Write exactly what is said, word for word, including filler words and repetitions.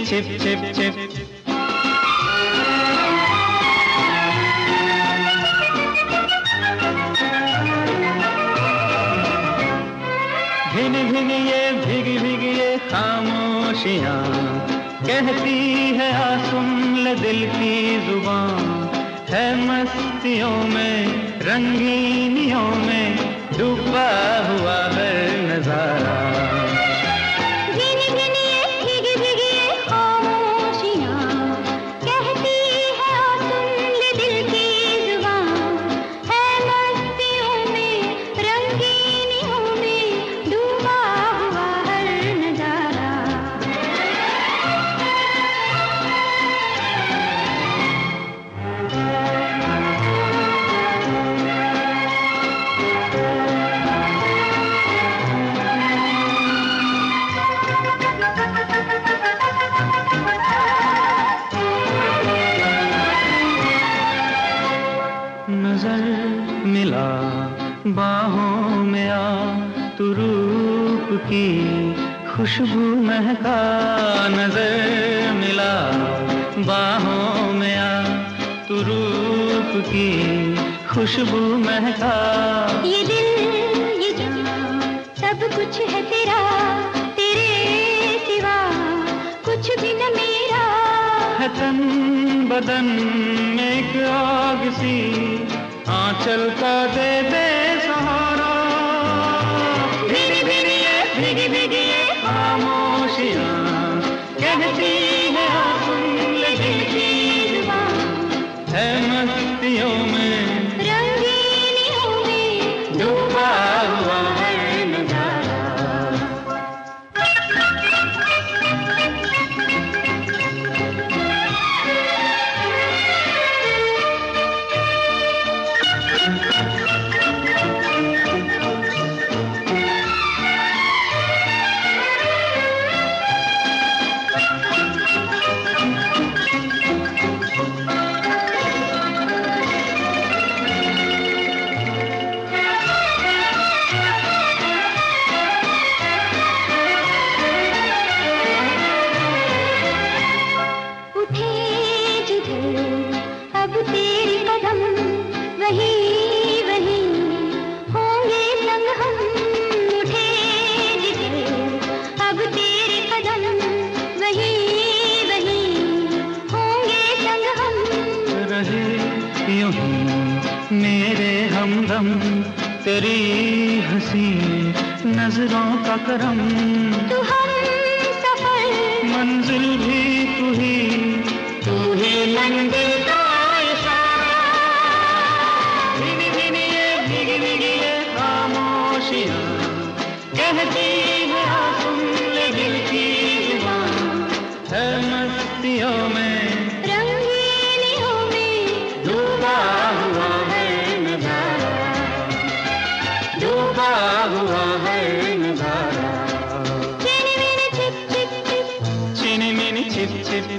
छिप छिप छिप भिन भिन ये भीगी भीगी ये खामोशियाँ कहती है आ सुन ले दिल की जुबान है मस्तियों में रंगीनियों में डूबा हुआ है नजारा नजर मिला बाहों में आ तू रूप की खुशबू महका नजर मिला बाहों में आ तू रूप की खुशबू महका ये दिल ये जान सब कुछ है तेरा तेरे सिवा कुछ भी न मेरा है तन बदन में एक आग सी आंचल का दे दे सहारा भीगी भीगी ये भीगी भीगी ये खामोशियाँ कहती है आ सुन ले दिल की जुबान है मस्तियों में रंगीनियों में डूबा हुआ है मेरे हमदम तेरी हंसी नजरों का करम तू हम सफर मंजिल भी तू ही तू ही मंजिल का इशारा भीगी भीगी ये भीगी भीगी ये खामोशियाँ कहती है आ सुन ले दिल की जुबान है मस्तियों में हुआ है नजारा चीनी मिनी छिप छिप छिप चीनी मिनी छिप छिप